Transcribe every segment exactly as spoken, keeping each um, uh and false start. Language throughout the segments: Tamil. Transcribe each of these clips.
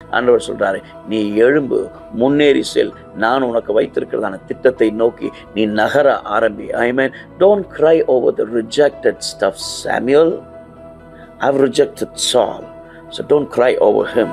ஆண்டவர் சொல்றாரு, நீ எழும்பு, முன்னேறி செல், நான் உனக்கு வைத்திருக்கிறதான திட்டத்தை நோக்கி நீ நகர ஆரம்பி. Amen. Don't cry over the rejected stuff, Samuel. I've rejected Saul, so don't cry over him.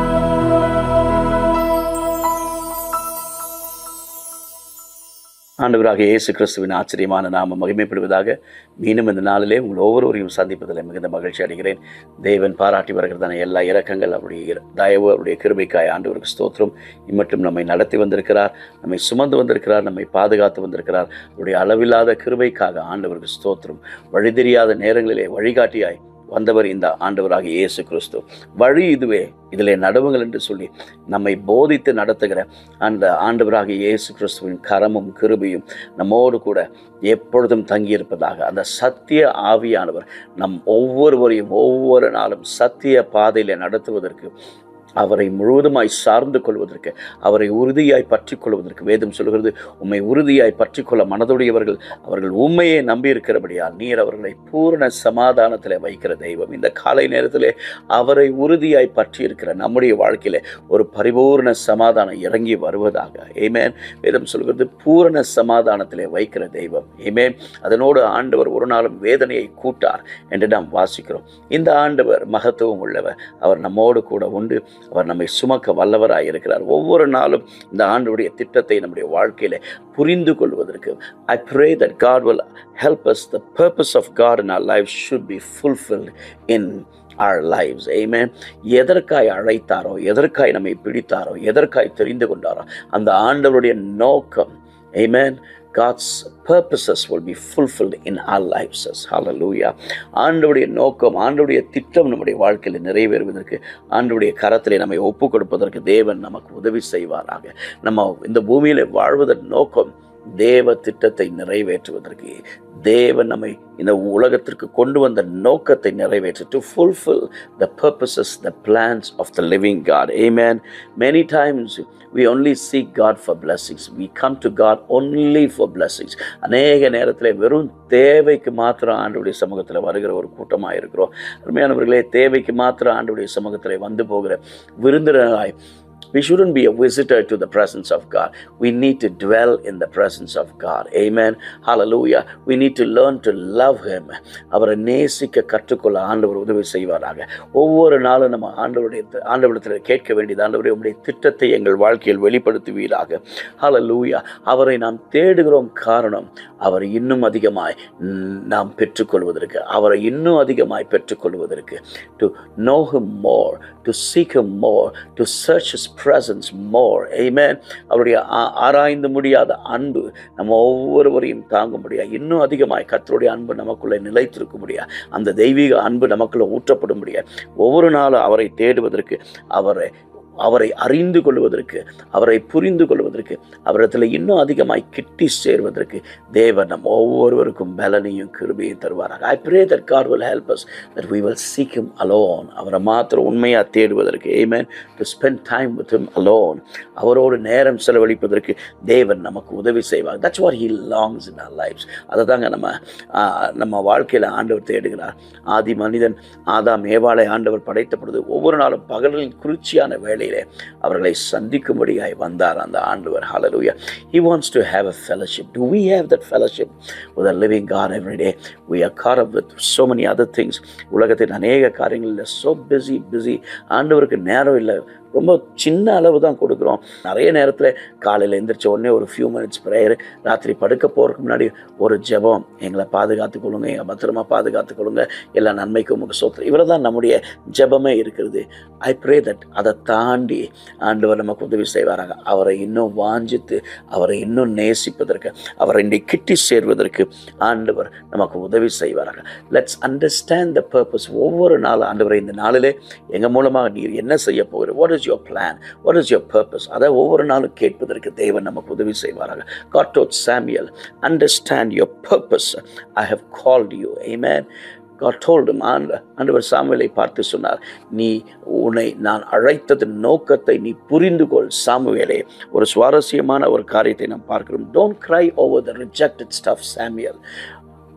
ஆண்டவராக இயேசு கிறிஸ்துவின் ஆச்சரியமான நாம மகிமைப்படுவதாக. மீண்டும் இந்த நாளிலே உங்கள் ஒவ்வொருவரையும் சந்திப்பதில் மிகுந்த மகிழ்ச்சி அடைகிறேன். தேவன் பாராட்டி வருகிறதான எல்லா இரக்கங்கள், அவருடைய தயவு, அவருடைய கிருபைக்காய் ஆண்டவருக்கு ஸ்தோத்திரம். இம்மட்டும் நம்மை நடத்தி வந்திருக்கிறார், நம்மை சுமந்து வந்திருக்கிறார், நம்மை பாதுகாத்து வந்திருக்கிறார். அவருடைய அளவில்லாத கிருபைக்காக ஆண்டவருக்கு ஸ்தோத்திரம். வழி தெரியாத நேரங்களிலே வழிகாட்டியாய் வந்தவர் இந்த ஆண்டவராக இயேசு கிறிஸ்து. வழி இதுவே, இதிலே நடுவுங்கள் என்று சொல்லி நம்மை போதித்து நடத்துகிற அந்த ஆண்டவராக இயேசு கிறிஸ்துவின் கரமும் கிருபையும் நம்மோடு கூட எப்பொழுதும் தங்கியிருப்பதாக. அந்த சத்திய ஆவியானவர் நம் ஒவ்வொருவரையும் ஒவ்வொரு நாளும் சத்திய பாதையிலே நடத்துவதற்கு, அவரை முழுவதுமாய் சார்ந்து கொள்வதற்கு, அவரை உறுதியாய் பற்றி கொள்வதற்கு வேதம் சொல்கிறது, உம்மை உறுதியாய் பற்றி கொள்ள மனதுடையவர்கள் அவர்கள் உண்மையை நம்பியிருக்கிறபடியால் நீர் அவர்களை பூரண சமாதானத்தில் வைக்கிற தெய்வம். இந்த காலை நேரத்திலே அவரை உறுதியாய் பற்றி இருக்கிற நம்முடைய வாழ்க்கையில ஒரு பரிபூர்ண சமாதானம் இறங்கி வருவதாக. ஆமென். வேதம் சொல்கிறது பூரண சமாதானத்திலே வைக்கிற தெய்வம். ஆமென். அதனோடு ஆண்டவர் ஒரு நாளும் வேதனையை கூட்டார் என்று நாம் வாசிக்கிறோம். இந்த ஆண்டவர் மகத்துவம் உள்ளவர். அவர் நம்மோடு கூட உண்டு. அவர் நம்மை சுமக்க வல்லவராய் இருக்கிறார். ஒவ்வொரு நாளும் இந்த ஆண்டுடைய திட்டத்தை நம்முடைய வாழ்க்கையில புரிந்து கொள்வதற்கு I pray that God will help us. The purpose of God in our lives should be fulfilled in our lives. Amen. எதற்காய் அழைத்தாரோ, எதற்காய் நம்மை பிடித்தாரோ, எதற்காய் தெரிந்து கொண்டாரோ அந்த ஆண்டவருடைய நோக்கம், Amen, God's purposes will be fulfilled in our lives. Hallelujah. ஆண்டவருடைய நோக்கம், ஆண்டவருடைய திட்டம் நம்முடைய வாழ்க்கையில் நிறைவேறுவதற்கு, ஆண்டவருடைய கரத்திலே நம்மை ஒப்பு கொடுப்பதற்கு தேவன் நமக்கு உதவி செய்வாராக. நம்ம இந்த பூமியில வாழ்வதன் நோக்கம் தேவ திட்டத்தை நிறைவேற்றுவதற்கு, தேவன் நம்மை இந்த உலகத்திற்கு கொண்டு வந்த நோக்கத்தை நிறைவேற்ற, to fulfill the purposes, the plans of the living God. Amen. Many times we only seek God for blessings. We come to God only for blessings. அநேக நேரத்தில் வெறும் தேவைக்கு மாத்திரம் ஆண்டவருடைய சமூகத்தில் வருகிற ஒரு கூட்டமாக இருக்கிறோம். அருமையானவர்களே, தேவைக்கு மாத்திரம் ஆண்டவருடைய சமூகத்தில் வந்து போகிற விருந்தினராய், we shouldn't be a visitor to the presence of God. We need to dwell in the presence of God. Amen. Hallelujah. We need to learn to love Him. அவரை நேசிக்க கற்றுக்கொள்ள ஆண்டவர் உதவி செய்வாராக. ஒவ்வொரு நாளும் நம்ம ஆண்டவருடைய ஆண்டவரிடத்தில் கேட்க வேண்டியது, ஆண்டவரே உம்முடைய திட்டத்தை எங்கள் வாழ்க்கையில் வெளிப்படுத்துவீராக. Hallelujah. அவரை நாம் தேடுகிறோம். காரணம், அவரை இன்னும் அதிகமாய் நாம் பெற்றுக்கொள்வதற்கு, அவரை இன்னும் அதிகமாய் பெற்றுக்கொள்வதற்கு, to know Him more, to seek Him more, to search His presence more. Amen. அவருடைய ஆராய்ந்து முடியாத அன்பு நம்ம ஒவ்வொருவரையும் தாங்க முடியாது. இன்னும் அதிகமாய் கர்த்தருடைய அன்பு நமக்குள்ளே நிலைத்திருக்க முடியாது. அந்த தெய்வீக அன்பு நமக்குள்ளே ஊற்றப்பட முடியாது. ஒவ்வொரு நாளும் அவரை தேடுவதற்கு, அவரை அவரை அறிந்து கொள்வதற்கு, அவரை புரிந்து கொள்வதற்கு, அவரிடத்தில் இன்னும் அதிகமாய் கிட்டி சேர்வதற்கு தேவன் நம் ஒவ்வொருவருக்கும் பலனையும் கிருபையும் தருவாராக. I pray that God will help us, that we will seek Him alone. அவரை மாத்திரம் உண்மையாக தேடுவதற்கு, Amen, to spend time with Him alone. அவரோடு நேரம் செலவழிப்பதற்கு தேவன் நமக்கு உதவி செய்வார். That's what He longs in our lives. அதை தாங்க நம்ம நம்ம வாழ்க்கையில் ஆண்டவர் தேடுகிறார். ஆதி மனிதன் ஆதாம் ஏவாளை ஆண்டவர் படைத்த பொழுது ஒவ்வொரு நாளும் பகலில் குறிச்சியான வேலை அவர்களை சந்திக்கும்படியாய் வந்தார் அந்த ஆண்டவர். Hallelujah. He wants to have a fellowship. Do we have that fellowship with a living God every day? We are caught up with so many other things. உலகத்தின் அநேக காரியங்களில் so busy busy. ஆண்டவருக்கு நேரம் இல்லை. ரொம்ப சின்ன அளவு தான் கொடுக்குறோம். நிறைய நேரத்தில் காலையில் எழுந்திரிச்ச உடனே ஒரு ஃபியூ மினிட்ஸ் ப்ரேயர், ராத்திரி படுக்க போகிறதுக்கு முன்னாடி ஒரு ஜெபம், எங்களை பாதுகாத்துக் கொள்ளுங்க, எங்கள் பத்திரமா பாதுகாத்துக் கொள்ளுங்க, எல்லா நன்மைக்கும் உங்களுக்கு சோத்திரம். இவ்வளோ தான் நம்முடைய ஜெபமே இருக்கிறது. ஐ ப்ரே தட் அதை தாண்டி ஆண்டவர் நமக்கு உதவி செய்வாராங்க. அவரை இன்னும் வாஞ்சித்து, அவரை இன்னும் நேசிப்பதற்கு, அவரை இன்னைக்கு கிட்டி சேர்வதற்கு ஆண்டவர் நமக்கு உதவி செய்வாராங்க. Let's understand the purpose. ஒவ்வொரு நாளும் ஆண்டவரை இந்த நாளிலே எங்கள் மூலமாக நீர் என்ன செய்ய போகிற, what is your plan, what is your purpose, அதை ஒவ்வொரு நாளும் கேட்பதற்கு தேவன் நமக்கு உதவி செய்வாராக. God told Samuel, understand your purpose, I have called you. Amen. God told him, ஆண்டவர் சாமுவேலை பார்த்து சொன்னார், நீ உன்னை நான் அழைத்தது நோக்கத்தை நீ புரிந்து கொள் சாமுவேலே. ஒரு சுவாரஸ்யமான ஒரு காரியத்தை நாம் பார்க்கிறோம். Don't cry over the rejected stuff, Samuel.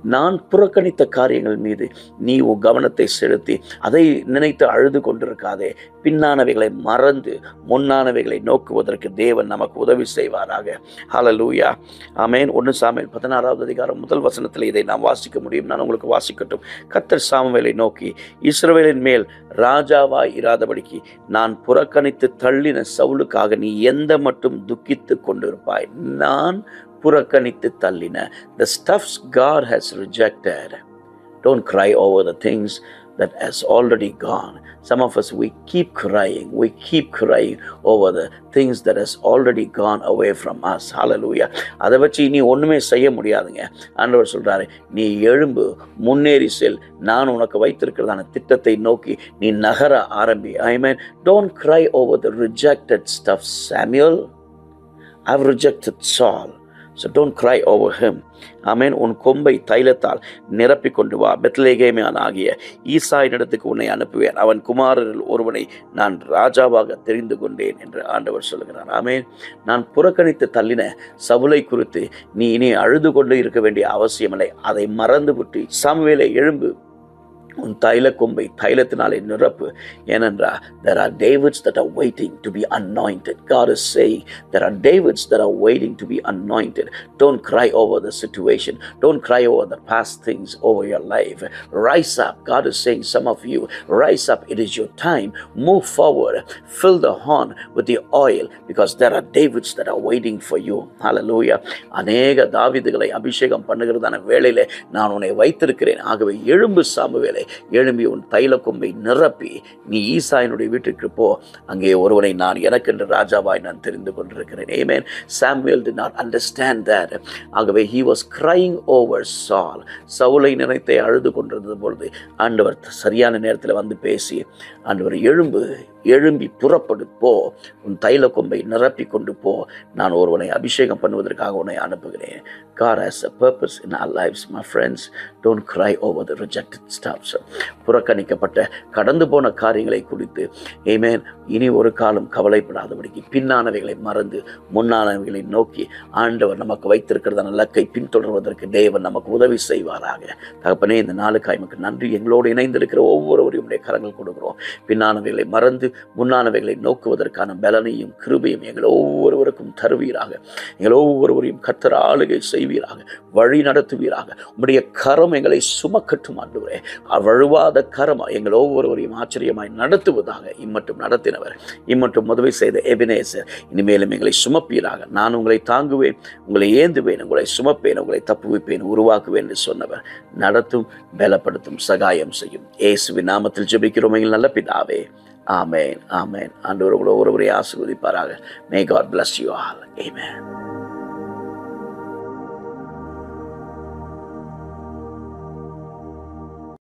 நான் புறக்கணித்த காரியங்கள் மீது நீ உன் கவனத்தை செலுத்தி அதை நினைத்து அழுது கொண்டிருக்காதே. பின்னானவைகளை மறந்து முன்னானவைகளை நோக்குவதற்கு தேவன் நமக்கு உதவி செய்வாராக. ஹல்லேலூயா. ஆமென். ஒன்று சாமுவேல் பதினாறாவது அதிகாரம் முதல் வசனத்தில் இதை நாம் வாசிக்க முடியும். நான் உங்களுக்கு வாசிக்கட்டும். கர்த்தர் சாமுவேலை நோக்கி, இஸ்ரவேலின் மேல் ராஜாவாய் இராதபடிக்கு நான் புறக்கணித்து தள்ளின சவுலுக்காக நீ எந்த மட்டும் துக்கித்து கொண்டிருப்பாய்? நான் புறக்கணித்து தள்ளின, the stuffs God has rejected. Don't cry over the things that has already gone. Some of us, we keep crying, we keep crying over the things that has already gone away from us. Hallelujah. அதை வச்சு நீ ஒண்ணுமே செய்ய முடியாதுங்க. ஆண்டவர் சொல்றாரு, நீ எழும்பு, முன்னேறி செல், நான் உனக்கு வைத்திருக்கிறதான திட்டத்தை நோக்கி நீ நகர ஆரம்பி. Amen. Don't cry over the rejected stuff, Samuel. I've rejected Saul, so don't cry over him. ஆமென். உன் கொம்பை தைலத்தால் நிரப்பி கொண்டு வா. பெத்லெகேமியன் ஆகிய ஈசாயினிடத்துக்கு உன்னை அனுப்புவேன். அவன் குமாரரில் ஒருவனை நான் ராஜாவாக தெரிந்து கொண்டேன் என்று ஆண்டவர் சொல்லுகிறார். ஆமென். நான் புறக்கணித்து தள்ளின சவுலை குறித்து நீ இனி அழுது கொண்டு இருக்க வேண்டிய அவசியமில்லை. அதை மறந்து விட்டு சாமுவேலே எழும்பு, உன் தைல கொம்பை தைலத்தினாலே நிரப்பு. ஏனென்றால் there are Davids that are waiting to be anointed. God is saying there are Davids that are waiting to be anointed. Don't cry over the situation. Don't cry over the past things over your life. Rise up. God is saying, some of you, rise up. It is your time. Move forward. Fill the horn with the oil, because there are Davids that are waiting for you. Hallelujah. அநேக தாவீதுகளை அபிஷேகம் பண்ணுகிறதான வேளையிலே நான் உன்னை வைத்திருக்கிறேன். ஆகவே எழும்பு சாமுவேலே, எழும்பி உன் தைல கொம்பை நிரப்பி நீ ஈசாயினுடைய வீட்டுக்கு போ. அங்கே ஒருவனை நான் எனக்கென்று ராஜாவாய் நான் தெரிந்து கொண்டிருக்கிறேன். Amen. Samuel did not understand that. ஆகவே he was crying over Saul. சவுலை நினைத்தே அழுது கொண்டிருந்த பொழுது ஆண்டவர் சரியான நேரத்தில் வந்து பேசி, ஆண்டவர் எழும்பு, எழும்பி புறப்படு, போ, உன் தைல கொம்பை நிரப்பி கொண்டு போ, நான் ஒருவனை அபிஷேகம் பண்ணுவதற்காக உன்னை அனுப்புகிறேன். God has a purpose in our lives, my friends. Don't cry over the rejected stuff. புறக்கணிக்கப்பட்ட கடந்து போன காரியங்களை குறித்து ஆமென் இனி ஒரு காலம் கவலைப்படாதபடிக்கு பின்னானவைகளை மறந்து முன்னானவைகளை நோக்கி ஆண்டவர் நமக்கு வைத்திருக்கிறதான இலக்கை பின்தொடர்வதற்கு தேவன் நமக்கு உதவி செய்வாராக. தகப்பனே, இந்த நாளுக்காய் நமக்கு நன்றி. எங்களோடு இணைந்திருக்கிற ஒவ்வொருவரையும் உடைய கரங்கள் கொடுக்கிறோம். பின்னானவைகளை மறந்து முன்னானவைகளை நோக்குவதற்கான பலனையும் கிருபையும் எங்கள் ஒவ்வொருவருக்கும் தருவீராக. எங்கள் ஒவ்வொருவரையும் கர்த்தர் ஆளுகை செய்வீராக, வழி நடத்துவீராக. உம்முடைய கரம் எங்களை சுமக்கட்டும் ஆண்டவரே. வழுவாத கரம் எங்கள் ஒவ்வொருவரையும் ஆச்சரியமாய் நடத்துவதாக. இம்மட்டும் நடத்தினவர், இம்மட்டும் உதவி செய்த எபினேசர், இனிமேலும் எங்களை சுமப்பீராக. நான் உங்களை தாங்குவேன், உங்களை ஏந்துவேன், உங்களை சுமப்பேன், உங்களை தப்புவிப்பேன், உருவாக்குவேன் என்று சொன்னவர் நடத்தும், பலப்படுத்தும், சகாயம் செய்யும். இயேசுவின் நாமத்தில் ஜெபிக்கிறோம் எங்கள் நல்ல பிதாவே. ஆமென், ஆமென். ஆண்டவர் உங்களை ஒருவரை ஆசீர்வதிப்பாராக. May God bless you all. Amen.